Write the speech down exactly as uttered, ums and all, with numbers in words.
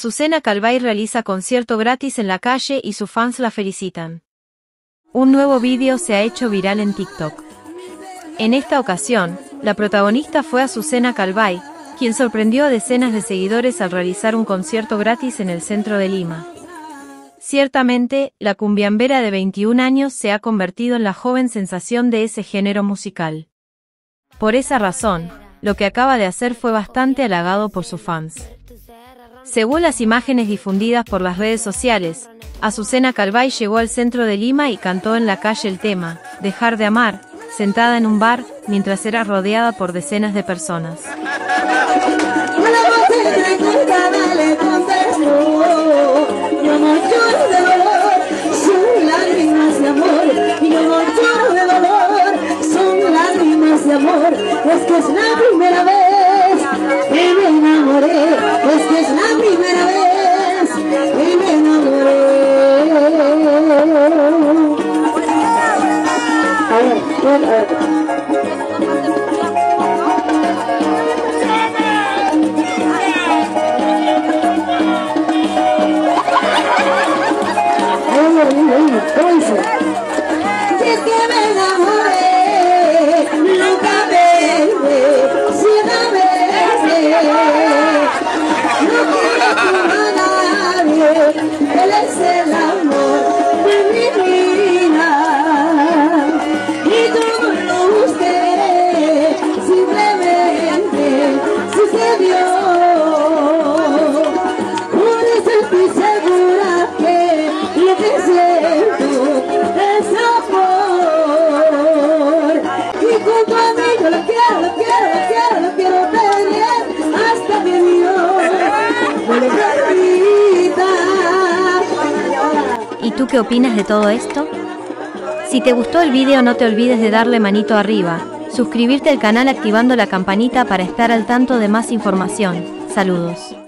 Azucena Calvay realiza concierto gratis en la calle y sus fans la felicitan. Un nuevo vídeo se ha hecho viral en TikTok. En esta ocasión, la protagonista fue Azucena Calvay, quien sorprendió a decenas de seguidores al realizar un concierto gratis en el centro de Lima. Ciertamente, la cumbiambera de veintiún años se ha convertido en la joven sensación de ese género musical. Por esa razón, lo que acaba de hacer fue bastante halagado por sus fans. Según las imágenes difundidas por las redes sociales, Azucena Calvay llegó al centro de Lima y cantó en la calle el tema "Dejar de amar", sentada en un bar, mientras era rodeada por decenas de personas. Es que es la primera vez que me enamoré, es que es la primera vez que me enamoré. A ver, a ver. ¿Cómo dice? Si es que me enamoré, nunca me si me no quiero a nadie, él es el amor de mi vida, y todo lo busqué, simplemente sucedió. Por eso estoy segura que lo que siento es amor, y junto a mí yo lo quiero, lo quiero, lo quiero, lo quiero tener hasta que Dios me lo permita. ¿Y tú qué opinas de todo esto? Si te gustó el video, no te olvides de darle manito arriba, suscribirte al canal activando la campanita para estar al tanto de más información. Saludos.